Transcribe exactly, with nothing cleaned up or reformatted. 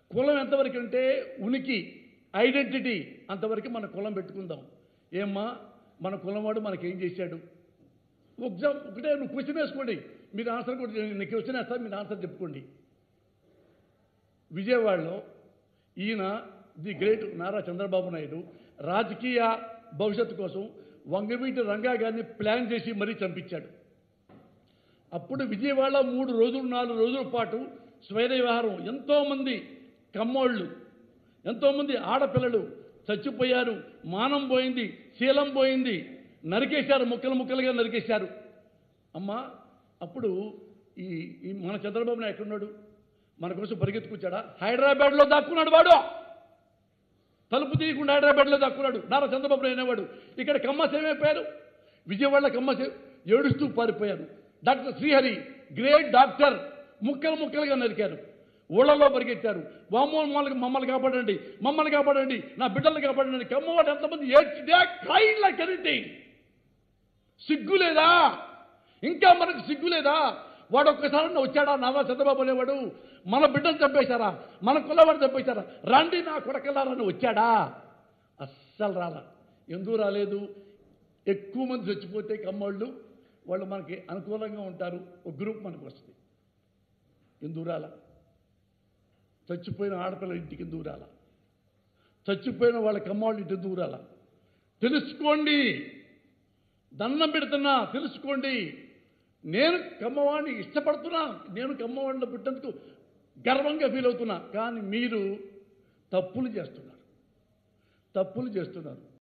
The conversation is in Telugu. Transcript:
కులం ఎంతవరకు అంటే ఉనికి, ఐడెంటిటీ అంతవరకు మన కులం పెట్టుకుందాం. ఏమ్మా మన కులంవాడు మనకేం చేశాడు? ఎగ్జామ్ ఒకటే నువ్వు క్వశ్చన్ వేసుకోండి, మీరు ఆన్సర్ కూడా నేను క్వశ్చన్ వేస్తాను, మీరు ఆన్సర్ చెప్పుకోండి. విజయవాడలో ఈయన ది గ్రేట్ నారా చంద్రబాబు నాయుడు రాజకీయ భవిష్యత్తు కోసం వంగవీటి రంగా గారిని ప్లాన్ చేసి మరీ చంపించాడు. అప్పుడు విజయవాడలో మూడు రోజులు నాలుగు రోజుల పాటు స్వైర విహారం, ఎంతోమంది కమ్మోళ్ళు, ఎంతోమంది ఆడపిల్లలు చచ్చిపోయారు, మానం పోయింది, శీలం పోయింది, నరికేశారు, ముక్కలు ముక్కలుగా నరికేశారు. అమ్మ అప్పుడు ఈ ఈ మన చంద్రబాబు నాయుడు ఎక్కడున్నాడు? మన కోసం పరిగెత్తుకొచ్చాడా? హైదరాబాద్లో దాక్కున్నాడు వాడు, తలుపు తీయకుండా హైదరాబాద్లో దాక్కున్నాడు నారా చంద్రబాబు నాయుడు అనేవాడు. ఇక్కడ కమ్మస్ ఏమైపోయారు? విజయవాడలో కమ్మస్ ఏడుస్తూ పారిపోయారు. డాక్టర్ శ్రీహరి గ్రేట్ డాక్టర్ ముక్కలు ముక్కలుగా నరికారు, ఊళ్ళలో పరిగెత్తారు. వామ్మో మమ్మల్ని మమ్మల్ని కాపాడండి, మమ్మల్ని కాపాడండి, నా బిడ్డల్ని కాపాడండి. కమ్మవాడు ఎంతమంది ఏడ్చిదే క్రైడ్ లైక్ ఎనీథింగ్. సిగ్గు లేదా? ఇంకా మనకు సిగ్గు లేదా? వాడు ఒక్కసారి వచ్చాడా నారా చంద్రబాబు అనేవాడు? మన బిడ్డను చంపేశారా, మన కులవాడు చంపేశారా, రండి నా కొడకలారని వచ్చాడా? అస్సలు రాలా. ఎందుకు రాలేదు? ఎక్కువ మంది చచ్చిపోతే కమ్మోళ్ళు వాళ్ళు మనకి అనుకూలంగా ఉంటారు, ఒక గ్రూప్ మనకు వస్తుంది. ఎందుకు రాలా? చచ్చిపోయిన ఆడపిల్ల ఇంటికి ఎందుకు రాలా? చచ్చిపోయిన వాళ్ళ కమ్మవాళ్ళ ఇంటి ఎందుకు రాలా? తెలుసుకోండి, దండం పెడుతున్నా, తెలుసుకోండి. నేను కమ్మవాడిని ఇష్టపడుతున్నా, నేను కమ్మవాడిని పుట్టేందుకు గర్వంగా ఫీల్ అవుతున్నా. కానీ మీరు తప్పులు చేస్తున్నారు, తప్పులు చేస్తున్నారు.